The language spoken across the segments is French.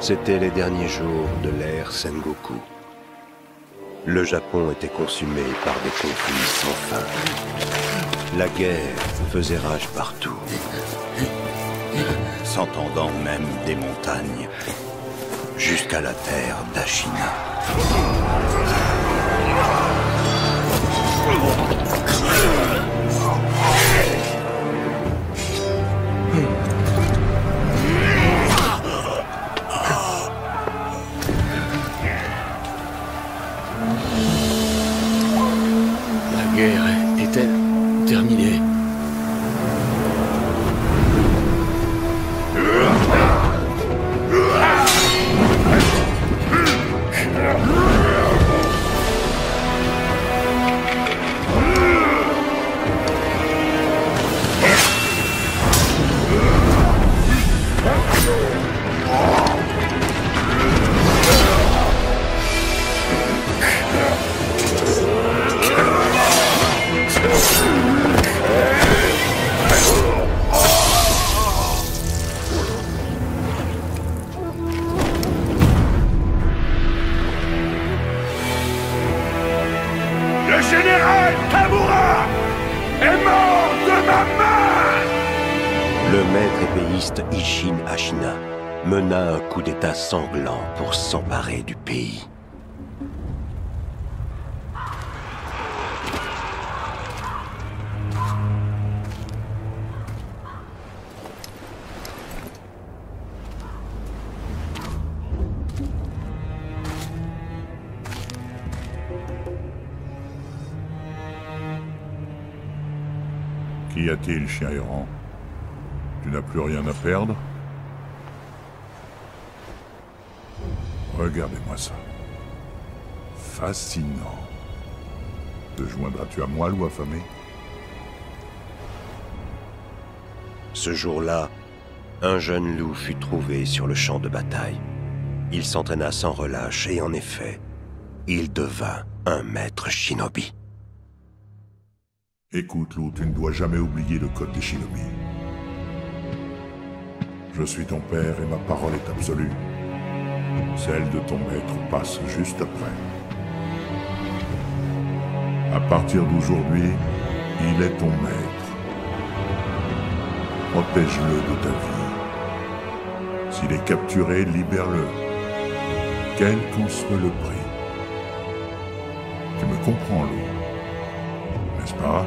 C'étaient les derniers jours de l'ère Sengoku. Le Japon était consumé par des conflits sans fin. La guerre faisait rage partout, s'entendant même des montagnes, jusqu'à la terre d'Ashina. La guerre est-elle terminée? Le général Tamura est mort de ma main! Le maître épéiste Isshin Ashina mena un coup d'état sanglant pour s'emparer du pays. Qu'y a-t-il, chien errant? Tu n'as plus rien à perdre? Regardez-moi ça. Fascinant. Te joindras-tu à moi, loup affamé? Ce jour-là, un jeune loup fut trouvé sur le champ de bataille. Il s'entraîna sans relâche et en effet, il devint un maître shinobi. Écoute, loup, tu ne dois jamais oublier le code des shinobi. Je suis ton père et ma parole est absolue. Celle de ton maître passe juste après. À partir d'aujourd'hui, il est ton maître. Protège-le de ta vie. S'il est capturé, libère-le. Quel qu'en soit le prix. Tu me comprends, loup, n'est-ce pas?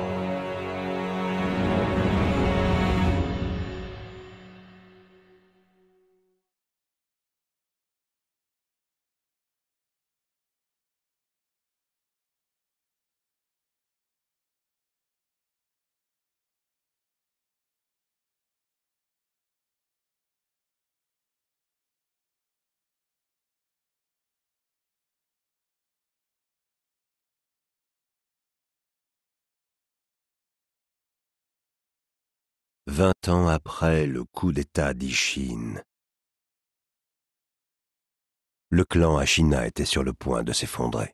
Vingt ans après le coup d'état d'Isshin, le clan Ashina était sur le point de s'effondrer.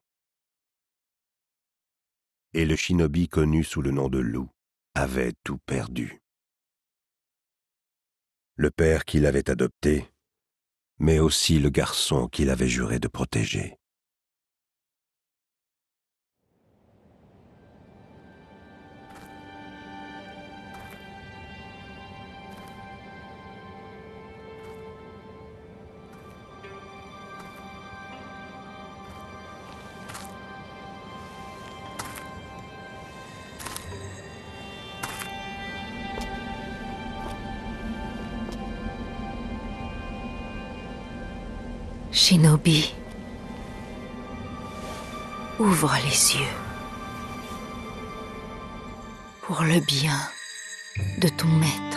Et le shinobi connu sous le nom de loup avait tout perdu. Le père qu'il avait adopté, mais aussi le garçon qu'il avait juré de protéger. Shinobi, ouvre les yeux pour le bien de ton maître.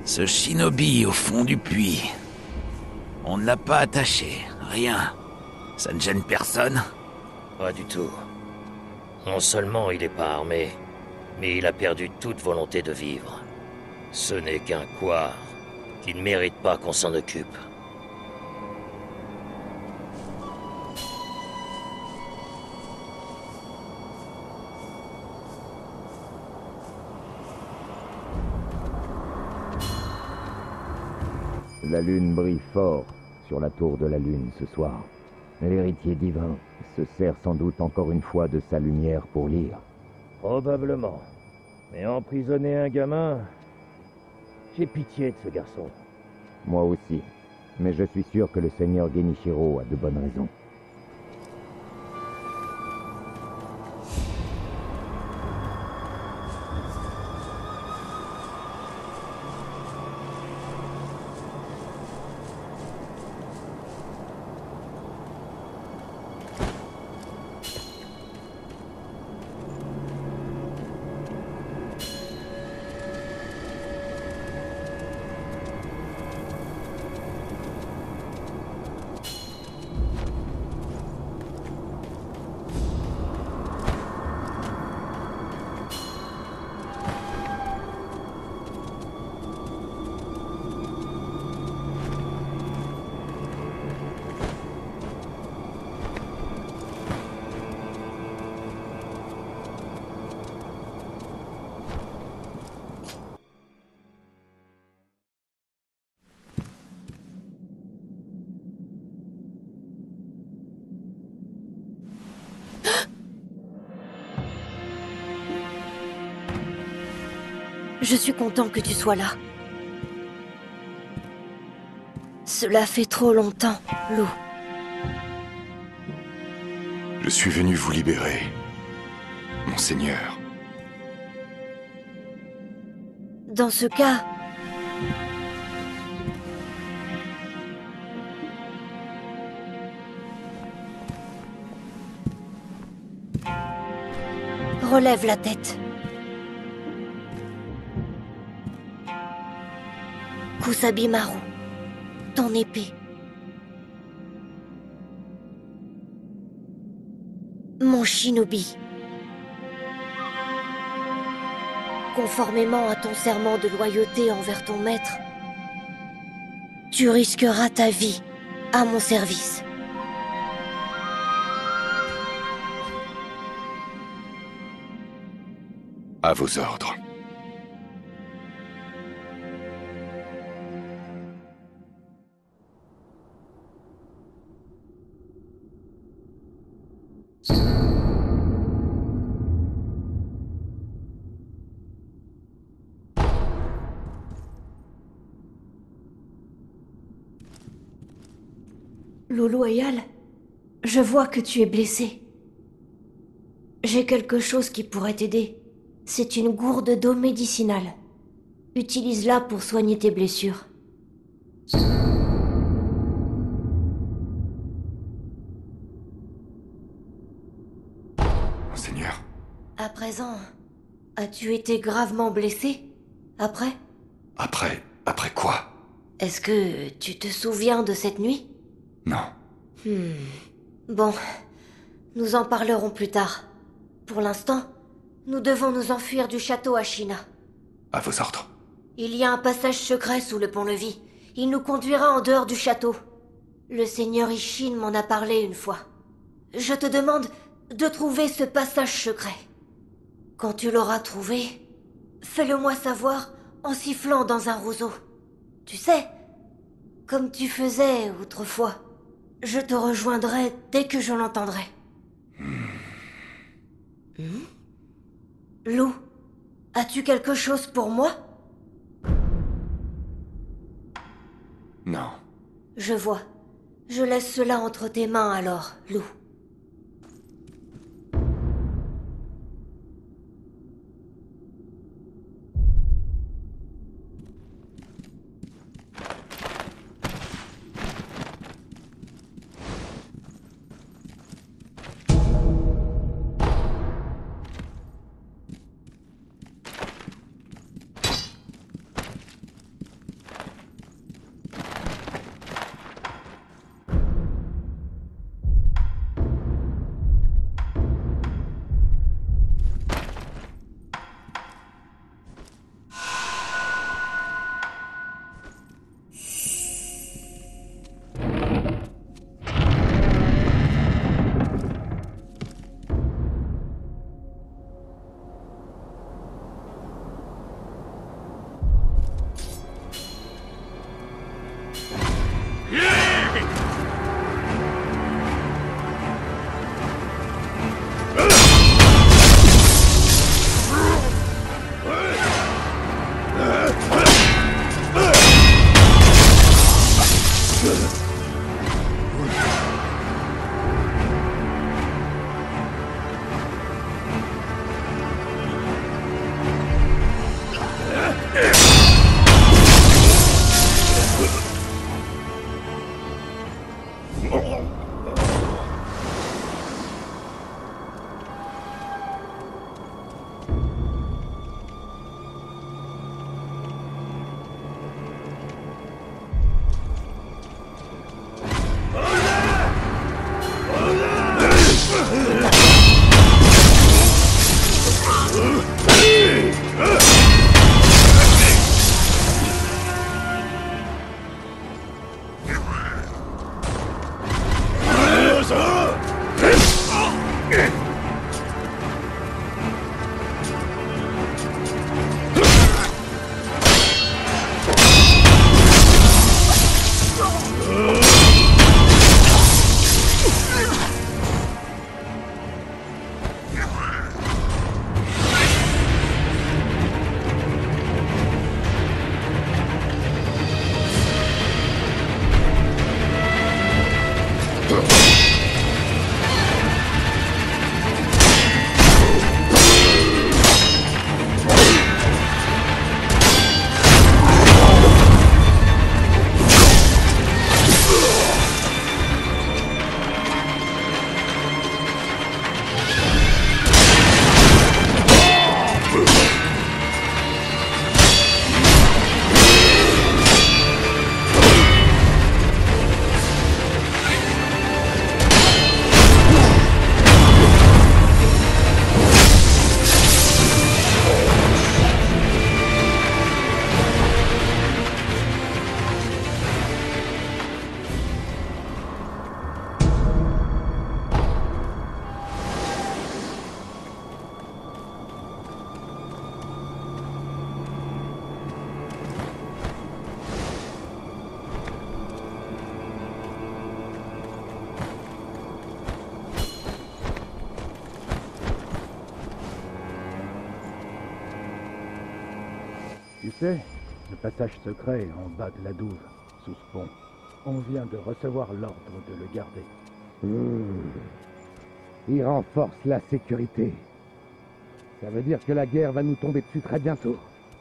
Ce shinobi au fond du puits. On ne l'a pas attaché, rien. Ça ne gêne personne? Pas du tout. Non seulement il n'est pas armé, mais il a perdu toute volonté de vivre. Ce n'est qu'un couard qui ne mérite pas qu'on s'en occupe. La lune brille fort sur la tour de la lune ce soir. L'héritier divin se sert sans doute encore une fois de sa lumière pour lire. Probablement. Mais emprisonner un gamin... J'ai pitié de ce garçon. Moi aussi. Mais je suis sûr que le seigneur Genichiro a de bonnes raisons. Je suis content que tu sois là. Cela fait trop longtemps, Lou. Je suis venu vous libérer, Monseigneur. Dans ce cas... relève la tête. Kusabimaru, ton épée. Mon shinobi. Conformément à ton serment de loyauté envers ton maître, tu risqueras ta vie à mon service. À vos ordres. Lolo Eyal, je vois que tu es blessé. J'ai quelque chose qui pourrait t'aider. C'est une gourde d'eau médicinale. Utilise-la pour soigner tes blessures. Monseigneur. À présent, as-tu été gravement blessé? Après? Après quoi? Est-ce que tu te souviens de cette nuit? Non. Bon, nous en parlerons plus tard. Pour l'instant, nous devons nous enfuir du château Ashina. À vos ordres. Il y a un passage secret sous le pont-levis. Il nous conduira en dehors du château. Le seigneur Ishin m'en a parlé une fois. Je te demande de trouver ce passage secret. Quand tu l'auras trouvé, fais-le-moi savoir en sifflant dans un roseau. Tu sais, comme tu faisais autrefois. Je te rejoindrai dès que je l'entendrai. Lou, as-tu quelque chose pour moi? Non. Je vois. Je laisse cela entre tes mains alors, Lou. Tu sais, le passage secret est en bas de la douve, sous ce pont. On vient de recevoir l'ordre de le garder. Il renforce la sécurité. Ça veut dire que la guerre va nous tomber dessus très bientôt.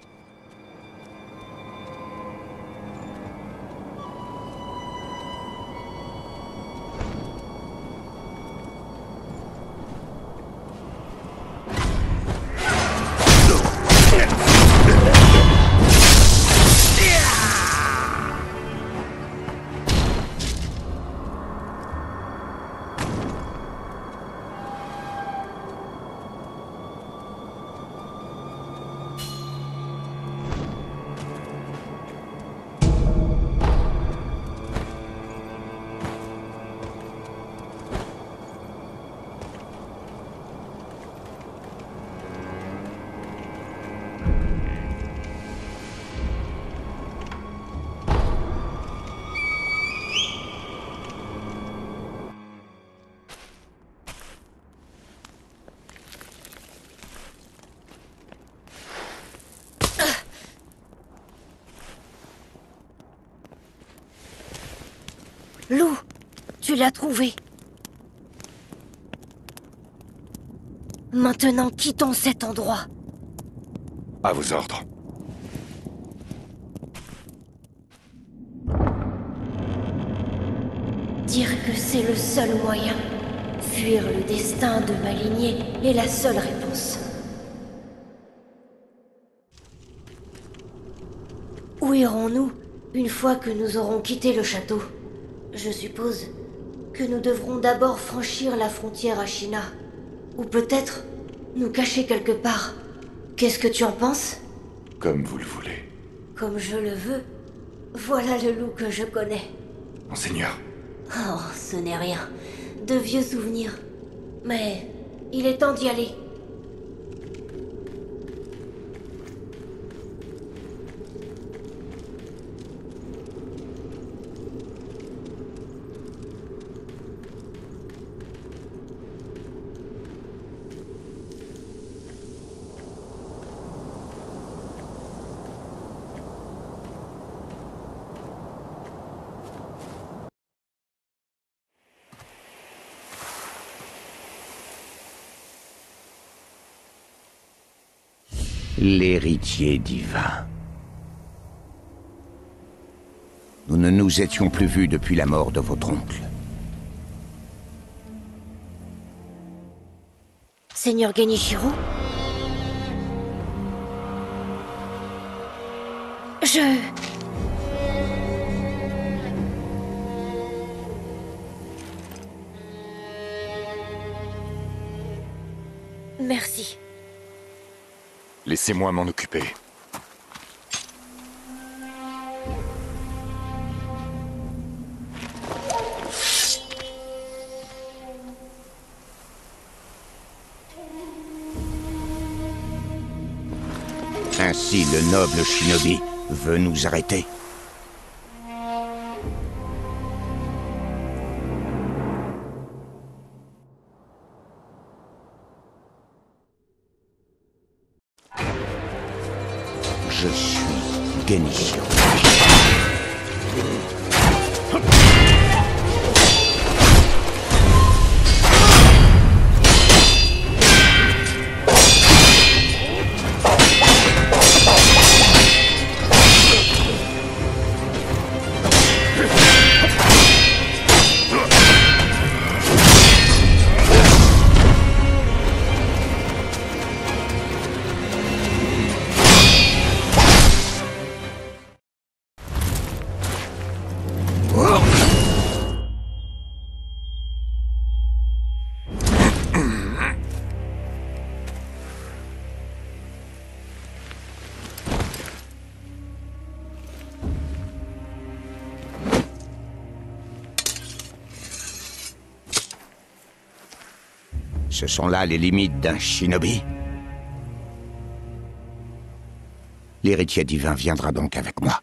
Lou, tu l'as trouvé. Maintenant, quittons cet endroit. À vos ordres. Dire que c'est le seul moyen. Fuir le destin de ma lignée est la seule réponse. Où irons-nous une fois que nous aurons quitté le château? Je suppose que nous devrons d'abord franchir la frontière à China. Ou peut-être nous cacher quelque part. Qu'est-ce que tu en penses? Comme vous le voulez. Comme je le veux. Voilà le loup que je connais. Monseigneur. Oh, ce n'est rien. De vieux souvenirs. Mais il est temps d'y aller. L'héritier divin. Nous ne nous étions plus vus depuis la mort de votre oncle. Seigneur Genichiro? Merci. Laissez-moi m'en occuper. Ainsi, le noble shinobi veut nous arrêter. Je suis Genichiro. Ce sont là les limites d'un shinobi. L'héritier divin viendra donc avec moi.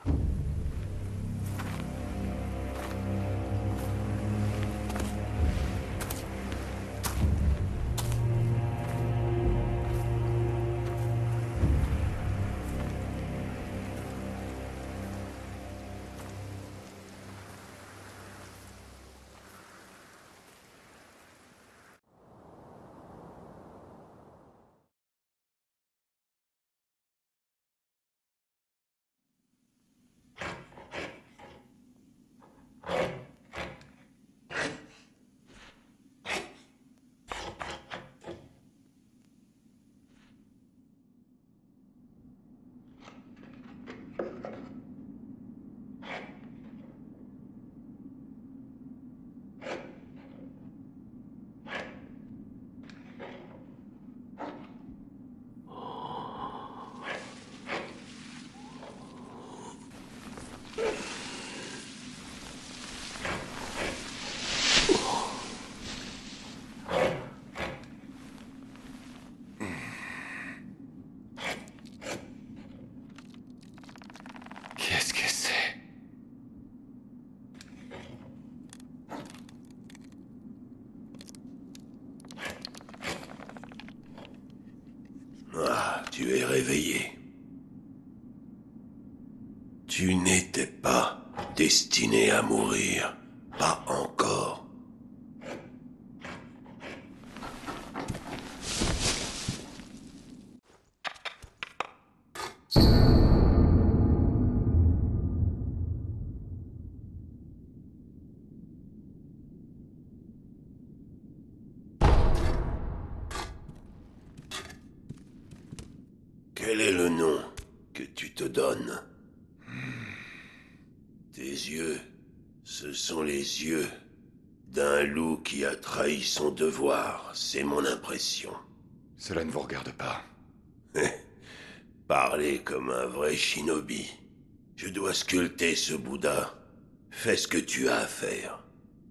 Qu'est-ce que c'est? Ah, tu es réveillé. Tu n'étais pas destiné à mourir. Pas encore. Quel est le nom que tu te donnes? Tes yeux, ce sont les yeux d'un loup qui a trahi son devoir, c'est mon impression. Cela ne vous regarde pas. Parlez comme un vrai shinobi. Je dois sculpter ce Bouddha. Fais ce que tu as à faire.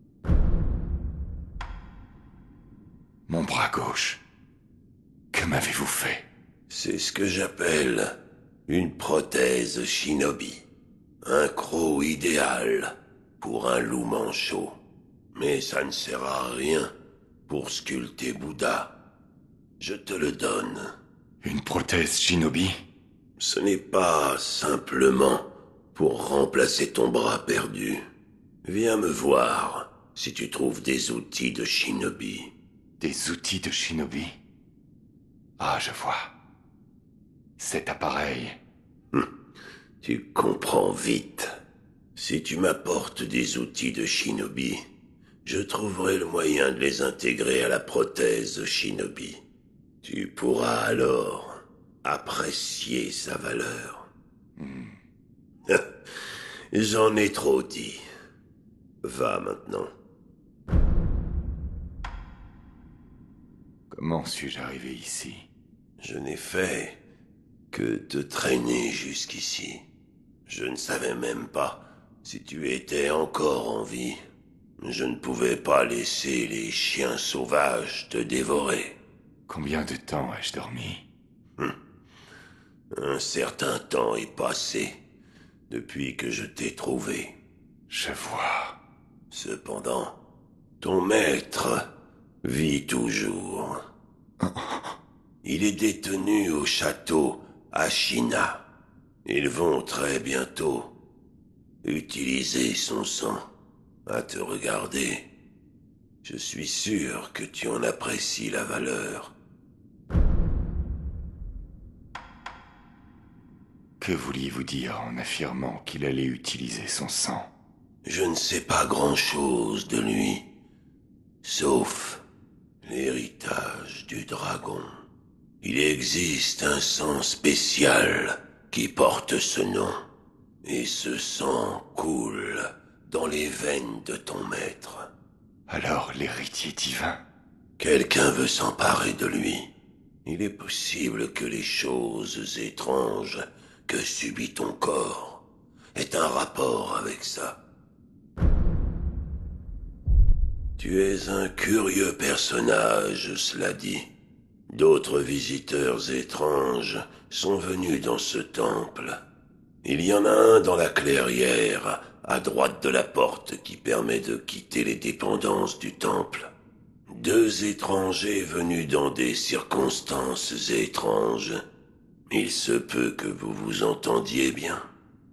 Mon bras gauche. Que m'avez-vous fait? C'est ce que j'appelle une prothèse shinobi. Un croc idéal pour un loup manchot. Mais ça ne sert à rien pour sculpter Bouddha. Je te le donne. Une prothèse shinobi? Ce n'est pas simplement pour remplacer ton bras perdu. Viens me voir si tu trouves des outils de shinobi. Des outils de shinobi? Ah, je vois. cet appareil. Tu comprends vite. Si tu m'apportes des outils de shinobi, je trouverai le moyen de les intégrer à la prothèse shinobi. Tu pourras alors apprécier sa valeur. J'en ai trop dit. Va maintenant. Comment suis-je arrivé ici? Je n'ai fait que te traîner jusqu'ici. Je ne savais même pas si tu étais encore en vie. Je ne pouvais pas laisser les chiens sauvages te dévorer. Combien de temps ai-je dormi? Un certain temps est passé depuis que je t'ai trouvé. Je vois. Cependant, ton maître vit toujours. Il est détenu au château Ashina. Ils vont très bientôt utiliser son sang. À te regarder, je suis sûr que tu en apprécies la valeur. Que vouliez-vous dire en affirmant qu'il allait utiliser son sang? Je ne sais pas grand-chose de lui, sauf l'héritage du dragon. Il existe un sang spécial qui porte ce nom, et ce sang coule dans les veines de ton maître. Alors l'héritier divin? Quelqu'un veut s'emparer de lui. Il est possible que les choses étranges que subit ton corps aient un rapport avec ça. Tu es un curieux personnage, cela dit. D'autres visiteurs étranges sont venus dans ce temple. Il y en a un dans la clairière, à droite de la porte qui permet de quitter les dépendances du temple. 2 étrangers venus dans des circonstances étranges. Il se peut que vous vous entendiez bien.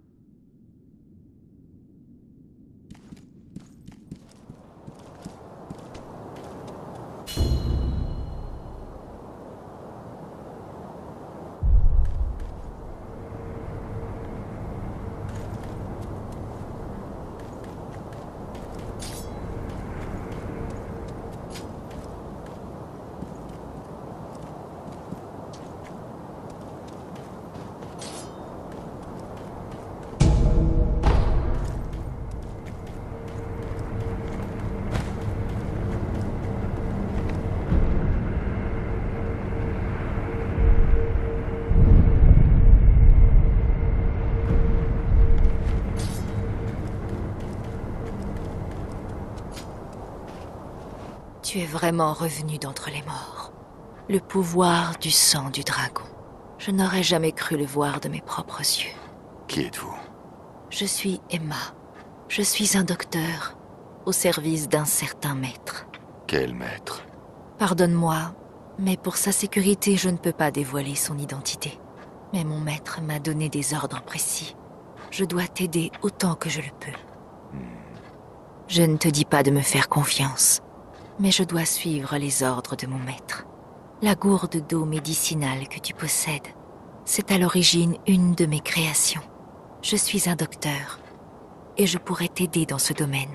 Tu es vraiment revenu d'entre les morts. Le pouvoir du sang du dragon. Je n'aurais jamais cru le voir de mes propres yeux. Qui êtes-vous? Je suis Emma. Je suis un docteur, au service d'un certain maître. Quel maître? Pardonne-moi, mais pour sa sécurité, je ne peux pas dévoiler son identité. Mais mon maître m'a donné des ordres précis. Je dois t'aider autant que je le peux. Je ne te dis pas de me faire confiance, mais je dois suivre les ordres de mon maître. La gourde d'eau médicinale que tu possèdes, c'est à l'origine une de mes créations. Je suis un docteur, et je pourrais t'aider dans ce domaine.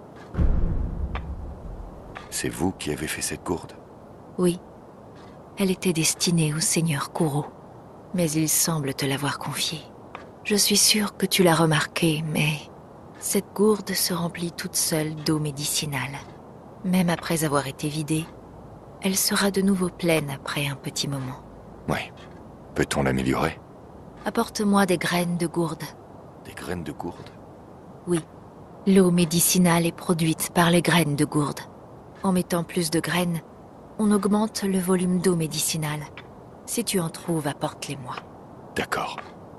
C'est vous qui avez fait cette gourde? Oui. Elle était destinée au seigneur Kuro, mais il semble te l'avoir confiée. Je suis sûre que tu l'as remarqué, mais cette gourde se remplit toute seule d'eau médicinale. Même après avoir été vidée, elle sera de nouveau pleine après un petit moment. Oui. Peut-on l'améliorer? Apporte-moi des graines de gourde. Des graines de gourde? Oui. L'eau médicinale est produite par les graines de gourde. En mettant plus de graines, on augmente le volume d'eau médicinale. Si tu en trouves, apporte-les-moi. D'accord.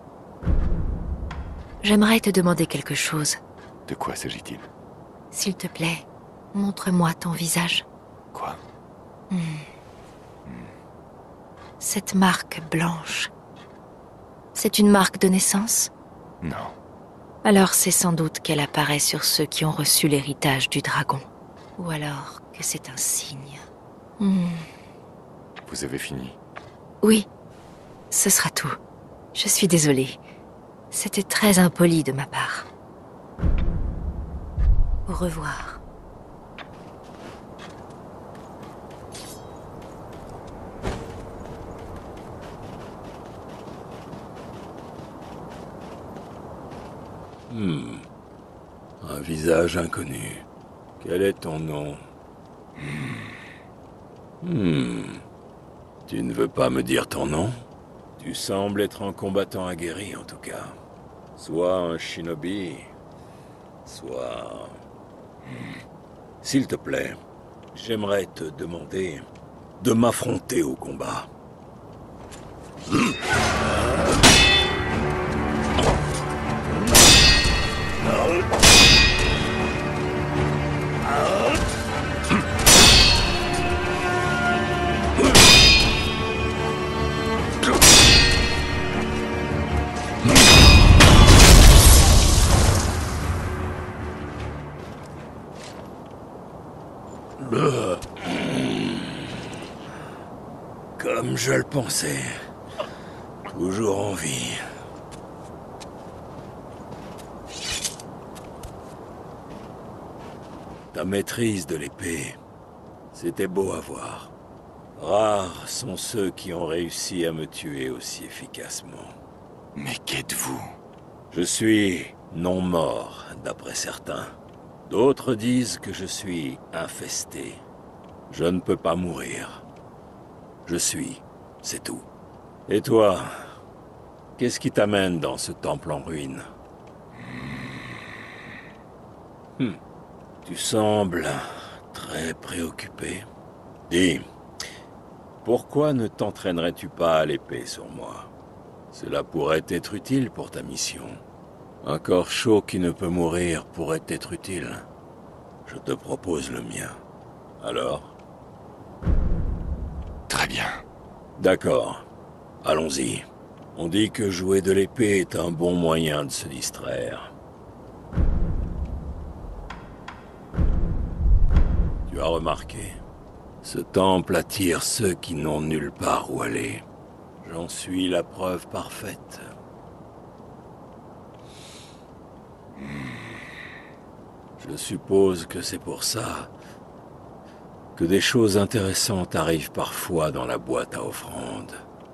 J'aimerais te demander quelque chose. De quoi s'agit-il? S'il te plaît, montre-moi ton visage. Quoi? Cette marque blanche, c'est une marque de naissance? Non. Alors c'est sans doute qu'elle apparaît sur ceux qui ont reçu l'héritage du dragon. Ou alors que c'est un signe. Vous avez fini? Oui. Ce sera tout. Je suis désolée. C'était très impoli de ma part. Au revoir. Un visage inconnu. Quel est ton nom? Tu ne veux pas me dire ton nom? Tu sembles être un combattant aguerri, en tout cas. Soit un shinobi, soit... S'il te plaît, j'aimerais te demander de m'affronter au combat. Comme je le pensais. Toujours en vie. Ta maîtrise de l'épée, c'était beau à voir. Rares sont ceux qui ont réussi à me tuer aussi efficacement. Mais qu'êtes-vous? Je suis non mort, d'après certains. D'autres disent que je suis infesté. Je ne peux pas mourir. Je suis, c'est tout. Et toi, qu'est-ce qui t'amène dans ce temple en ruine? Tu sembles très préoccupé. Dis, pourquoi ne t'entraînerais-tu pas à l'épée sur moi? Cela pourrait être utile pour ta mission. Un corps chaud qui ne peut mourir pourrait être utile. Je te propose le mien. Alors? Très bien. D'accord. Allons-y. On dit que jouer de l'épée est un bon moyen de se distraire. Tu as remarqué, ce temple attire ceux qui n'ont nulle part où aller. J'en suis la preuve parfaite. Je suppose que c'est pour ça que des choses intéressantes arrivent parfois dans la boîte à offrandes.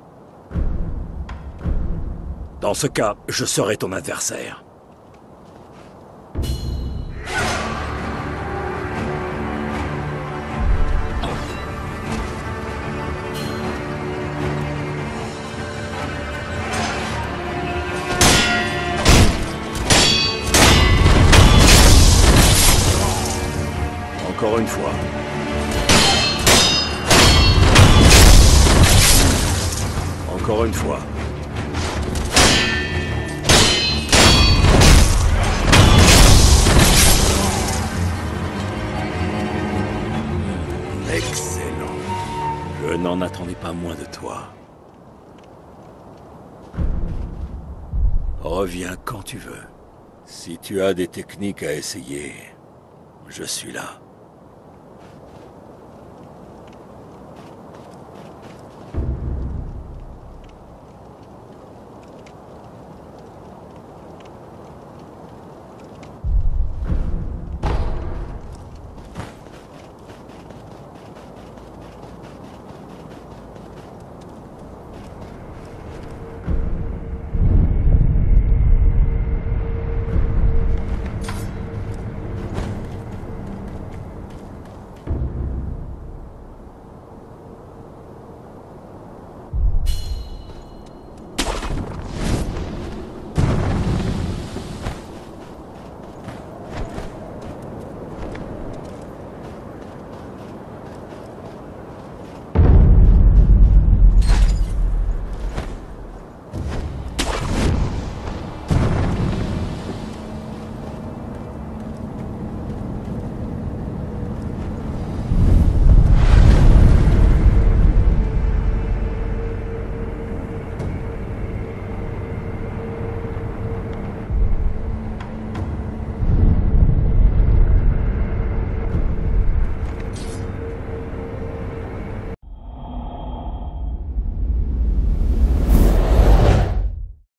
Dans ce cas, je serai ton adversaire. Encore une fois. Encore une fois. Excellent. Je n'en attendais pas moins de toi. Reviens quand tu veux. Si tu as des techniques à essayer, je suis là.